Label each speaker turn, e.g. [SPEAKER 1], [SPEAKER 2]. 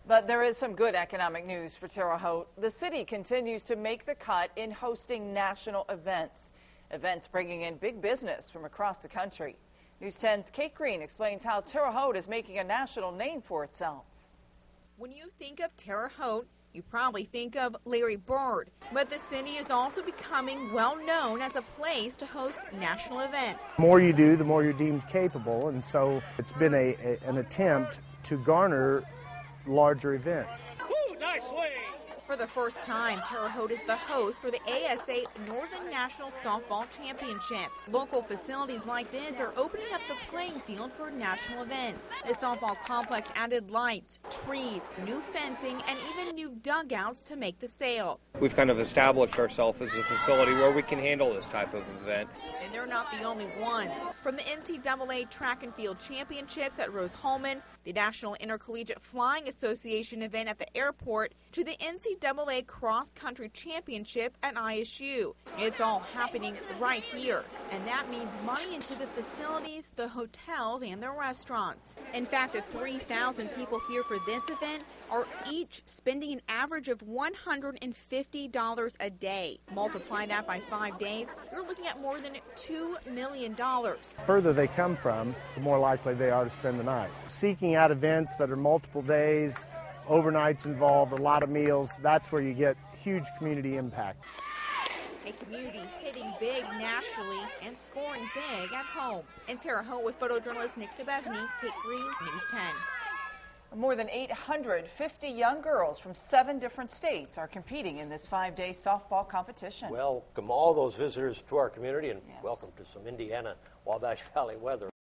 [SPEAKER 1] But there is some good economic news for Terre Haute. The city continues to make the cut in hosting national events. Events bringing in big business from across the country. News 10's Kate Green explains how Terre Haute is making a national name for itself.
[SPEAKER 2] When you think of Terre Haute, you probably think of Larry Bird, but the city is also becoming well known as a place to host national events.
[SPEAKER 3] The more you do, the more you're deemed capable, and so it's been an attempt to garner larger events.
[SPEAKER 4] Ooh, nice swing!
[SPEAKER 2] For the first time, Terre Haute is the host for the ASA Northern National Softball Championship. Local facilities like this are opening up the playing field for national events. The softball complex added lights, trees, new fencing, and even new dugouts to make the sale.
[SPEAKER 5] We've kind of established ourselves as a facility where we can handle this type of event.
[SPEAKER 2] And they're not the only ones. From the NCAA Track and Field Championships at Rose-Hulman, the National Intercollegiate Flying Association event at the airport, to the NCAA Cross Country Championship at ISU. It's all happening right here, and that means money into the facilities, the hotels, and the restaurants. In fact, the 3,000 people here for this event are each spending an average of $150 a day. Multiply that by 5 days, you're looking at more than $2 million.
[SPEAKER 3] The further they come from, the more likely they are to spend the night. Seeking out events that are multiple days, overnights involved, a lot of meals, that's where you get huge community impact.
[SPEAKER 2] A community hitting big nationally and scoring big at home. In Terre Haute with photojournalist Nick DeBesney, Kate Green, News 10.
[SPEAKER 1] More than 850 young girls from 7 different states are competing in this 5-day softball competition.
[SPEAKER 4] Welcome all those visitors to our community, and welcome to some Indiana Wabash Valley weather.